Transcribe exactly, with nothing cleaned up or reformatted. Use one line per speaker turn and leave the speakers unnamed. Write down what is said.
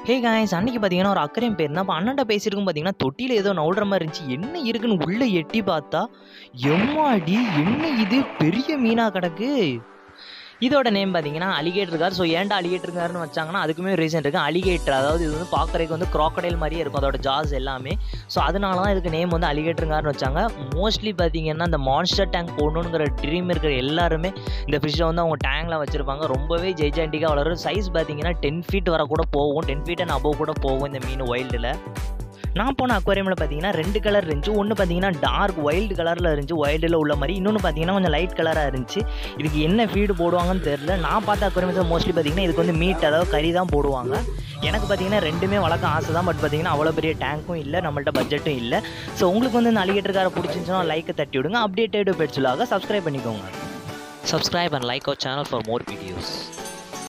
Hey guys, அன்னைக்கு பார்த்தீங்கன்னா ஒரு அக்கறையும் போயிருந்தேன். அப்போ அண்ணன்ட்ட பேசியிருக்கும் பார்த்தீங்கன்னா தொட்டியில் ஏதோ நவுடுற மாதிரி இருந்துச்சு. என்ன இருக்குன்னு உள்ளே எட்டி பார்த்தா, எம்மாடி என்ன இது பெரிய மீனாக கிடக்கு. இதோட நேம் பார்த்தீங்கன்னா அலிகேட்டர் கார். ஸோ ஏன்டா அலிகேட்டர் கார்னு வச்சாங்கன்னா அதுக்குமே ரீசன் இருக்குது. அலிகேட்டர், அதாவது இது வந்து பார்க்குறதுக்கு வந்து க்ராக்கடைல் மாதிரியே இருக்கும் அதோட ஜாஸ் எல்லாமே. ஸோ அதனால தான் இதுக்கு நேம் வந்து அலிகேட்டர் கார்னு வச்சாங்க. மோஸ்ட்லி பார்த்தீங்கன்னா இந்த மான்ஸ்டர் டேங்க் போடணுங்கிற ட்ரீம் இருக்கிற எல்லாருமே இந்த ஃபிஷ்ஷை வந்து அவங்க டேங்கில் வச்சுருப்பாங்க. ரொம்பவே ஜெய்ஜாண்டிக்காக வளரும். சைஸ் பார்த்தீங்கன்னா டென் ஃபீட் வர கூட போகும், டென் ஃபீட் அண்ட் அபோவ் கூட போகும் இந்த மீன் வைல்டில். நான் போன அக்வாரியமில் பார்த்தீங்கன்னா ரெண்டு கலர் இருந்துச்சு. ஒன்று பார்த்தீங்கன்னா டார்க் வைல்டு கலரில் இருந்துச்சு, வைல்டில் உள்ள மாதிரி. இன்னொன்று பார்த்தீங்கன்னா கொஞ்சம் லைட் கலராக இருந்துச்சு. இதுக்கு என்ன ஃபீடு போடுவாங்கன்னு தெரில. நான் பார்த்த அக்வாரியமில் மோஸ்ட்லி பார்த்தீங்கன்னா இதுக்கு வந்து மீட், அதாவது கறி தான் போடுவாங்க. எனக்கு பார்த்தீங்கன்னா ரெண்டுமே வளர்க்க ஆசை தான். பட் பார்த்தீங்கன்னா அவ்வளோ பெரிய டேங்க்கும் இல்லை, நம்மள்ட்ட பட்ஜெட்டும் இல்லை. ஸோ உங்களுக்கு வந்து இந்த அலிகேட்டர் காரை பிடிச்சிருந்துச்சுன்னா லைக்கை தட்டி விடுங்க. அப்டேட்டட் பெட்ஸுலாக சப்ஸ்கிரைப் பண்ணிக்கோங்க. Subscribe and like our channel for more videos.